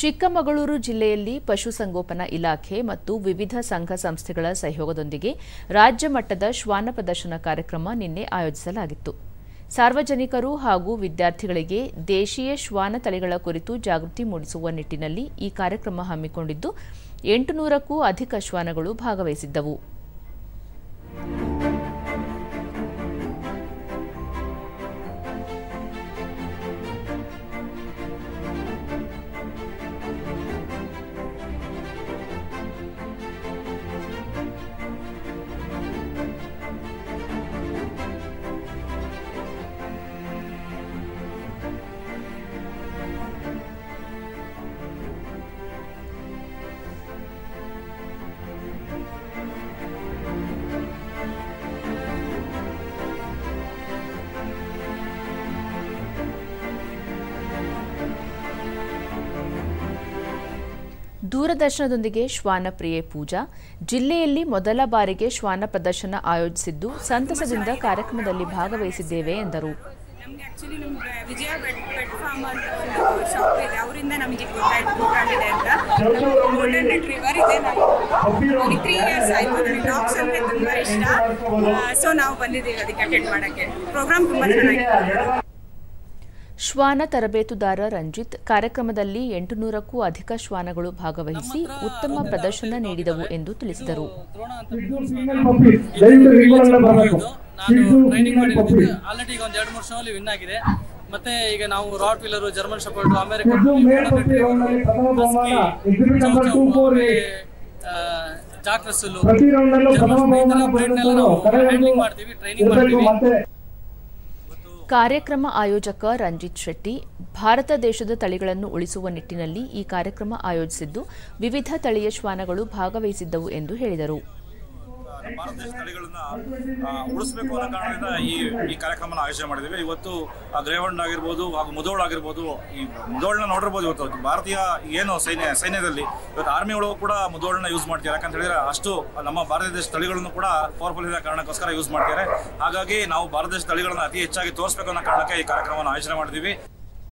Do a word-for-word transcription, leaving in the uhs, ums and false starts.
ಚಿಕ್ಕಮಗಳೂರು ಜಿಲ್ಲೆಯಲ್ಲಿ ಪಶುಸಂಗೋಪನಾ ಇಲಾಖೆ ಮತ್ತು ವಿವಿಧ ಸಂಘ ಸಂಸ್ಥೆಗಳ ಸಹಯೋಗದೊಂದಿಗೆ ರಾಜ್ಯ ಮಟ್ಟದ ಶ್ವಾನ ಪ್ರದರ್ಶನ ಕಾರ್ಯಕ್ರಮ ನಿನ್ನೆ ಆಯೋಜಿಸಲಾಗಿತ್ತು. ಸಾರ್ವಜನಿಕರು ಹಾಗೂ ವಿದ್ಯಾರ್ಥಿಗಳಿಗೆ ದೇಶೀಯ ಶ್ವಾನ ತಳಿಗಳ ಕುರಿತು ಜಾಗೃತಿ ಮೂಡಿಸುವ ನಿಟ್ಟಿನಲ್ಲಿ ಈ ಕಾರ್ಯಕ್ರಮ ಹಮ್ಮಿಕೊಂಡಿದ್ದು, ಎಂಟುನೂರಕ್ಕೂ ಅಧಿಕ ಶ್ವಾನಗಳು ಭಾಗವಹಿಸಿದ್ದವು. ದೂರದರ್ಶನದೊಂದಿಗೆ ಶ್ವಾನ ಪ್ರಿಯೆ ಪೂಜಾ ಜಿಲ್ಲೆಯಲ್ಲಿ ಮೊದಲ ಬಾರಿಗೆ ಶ್ವಾನ ಪ್ರದರ್ಶನ ಆಯೋಜಿಸಿದ್ದು ಸಂತಸದಿಂದ ಕಾರ್ಯಕ್ರಮದಲ್ಲಿ ಭಾಗವಹಿಸಿದ್ದೇವೆ ಎಂದರು. ಆಕ್ಚುಲಿ ನಮಗೆ ವಿಜಯ ಪೆಟ್ ಫಾರ್ಮ್ ಅಂತ ಒಂದು ಶಾಪ್ ಇದೆ, ಅವರಿಂದ ನಮಗೆ ಗೊತ್ತಾಗಿದೆ ಅಂತ. ಗೋಲ್ಡನ್ ರಿಟ್ರೀವರ್ ಇದೆ, ನಾವು ತ್ರೀ ಇಯರ್ಸ್ ಆಯಿತು. ನನಗೆ ಡಾಗ್ಸ್ ಅಂದರೆ ತುಂಬ ಇಷ್ಟ, ಸೊ ನಾವು ಬಂದಿದ್ದೀವಿ ಅದಕ್ಕೆ ಅಟೆಂಡ್ ಮಾಡೋಕ್ಕೆ. ಪ್ರೋಗ್ರಾಮ್ ತುಂಬ ಚೆನ್ನಾಗಿದೆ. ಶ್ವಾನ ತರಬೇತುದಾರ ರಂಜಿತ್ ಕಾರ್ಯಕ್ರಮದಲ್ಲಿ ಎಂಟುನೂರಕ್ಕೂ ಅಧಿಕ ಶ್ವಾನಗಳು ಭಾಗವಹಿಸಿ ಉತ್ತಮ ಪ್ರದರ್ಶನ ನೀಡಿದವು ಎಂದು ತಿಳಿಸಿದರು. ಆಲ್ರೆಡಿ ಈಗ ಒಂದು ಎರಡು ಮೂರು ಶೋಲ್ಲಿ ವಿನ್ ಆಗಿದೆ. ಮತ್ತೆ ಈಗ ನಾವು rottweiler, German shepherd, American Jack Russell handling ಮಾಡ್ತೀವಿ, ಟ್ರೈನಿಂಗ್ ಮಾಡ್ತೀವಿ. ಕಾರ್ಯಕ್ರಮ ಆಯೋಜಕ ರಂಜಿತ್ ಶೆಟ್ಟಿ ಭಾರತ ದೇಶದ ತಳಿಗಳನ್ನು ಉಳಿಸುವ ನಿಟ್ಟಿನಲ್ಲಿ ಈ ಕಾರ್ಯಕ್ರಮ ಆಯೋಜಿಸಿದ್ದು, ವಿವಿಧ ತಳಿಯ ಶ್ವಾನಗಳು ಭಾಗವಹಿಸಿದ್ದವು ಎಂದು ಹೇಳಿದರು. ಭಾರತ ದೇಶದ ತಳಿಗಳನ್ನ ಉಳಿಸಬೇಕು ಅನ್ನೋ ಕಾರಣದಿಂದ ಈ ಈ ಕಾರ್ಯಕ್ರಮನ ಆಯೋಜನೆ ಮಾಡಿದ್ದೀವಿ. ಇವತ್ತು ಗ್ರೇವಂಡ್ ಆಗಿರ್ಬೋದು ಹಾಗೂ ಮುದೋಳ್ ಆಗಿರ್ಬೋದು, ಈ ಮುದೋಳನ್ನ ನೋಡಿರ್ಬೋದು. ಇವತ್ತು ಭಾರತೀಯ ಏನು ಸೈನ್ಯ ಸೈನ್ಯದಲ್ಲಿ ಇವತ್ತು ಆರ್ಮಿ ಒಳಗೂ ಕೂಡ ಮುದೋಳನ್ನ ಯೂಸ್ ಮಾಡ್ತಾರೆ. ಯಾಕಂತ ಹೇಳಿದ್ರೆ ಅಷ್ಟು ನಮ್ಮ ಭಾರತ ದೇಶ ತಳಿಗಳನ್ನು ಕೂಡ ಪವರ್ಫುಲ್ ಇರೋ ಕಾರಣಕ್ಕೋಸ್ಕರ ಯೂಸ್ ಮಾಡ್ತಾರೆ. ಹಾಗಾಗಿ ನಾವು ಭಾರತ ದೇಶ ತಳಿಗಳನ್ನ ಅತಿ ಹೆಚ್ಚಾಗಿ ತೋರಿಸಬೇಕು ಅನ್ನೋ ಕಾರಣಕ್ಕೆ ಈ ಕಾರ್ಯಕ್ರಮವನ್ನು ಆಯೋಜನೆ ಮಾಡಿದ್ದೀವಿ.